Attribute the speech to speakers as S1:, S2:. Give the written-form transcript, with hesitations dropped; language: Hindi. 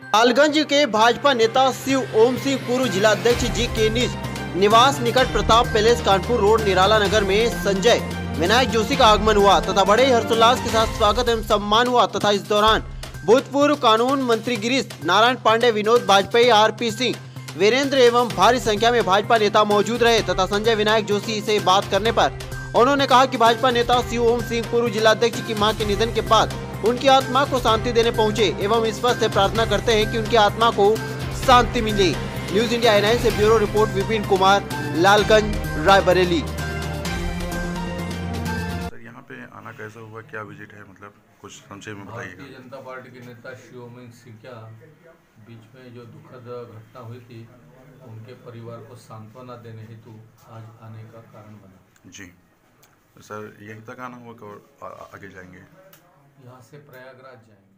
S1: लालगंज के भाजपा नेता शिव ओम सिंह पूर्व जिलाध्यक्ष जी के निवास निकट प्रताप पैलेस कानपुर रोड निराला नगर में संजय विनायक जोशी का आगमन हुआ तथा बड़े हर्षोल्लास के साथ स्वागत एवं सम्मान हुआ तथा इस दौरान भूतपूर्व कानून मंत्री गिरीश नारायण पांडे, विनोद वाजपेयी, आरपी सिंह, वीरेंद्र एवं भारी संख्या में भाजपा नेता मौजूद रहे तथा संजय विनायक जोशी से बात करने पर उन्होंने कहा कि भाजपा नेता शिव ओम सिंह पूर्व जिलाध्यक्ष की मां के निधन के बाद उनकी आत्मा को शांति देने पहुंचे एवं ईश्वर से प्रार्थना करते हैं कि उनकी आत्मा को शांति मिले। न्यूज इंडिया NI से bureau report Vipin Kumar, Lalganj, Raebareli.
S2: Sir यहाँ पे आना कैसा हुआ, क्या विजिट है, मतलब कुछ संक्षेप में बताइएगा।
S3: भारतीय जनता पार्टी के नेता शिव ओम सिंह का बीच में जो दुखद घटना हुई थी, उनके परिवार को सांत्वना देने हेतु आज आने का कारण बना।
S2: जी सर, यहीं तक आना होगा और आगे जाएंगे?
S3: यहाँ से प्रयागराज जाएंगे।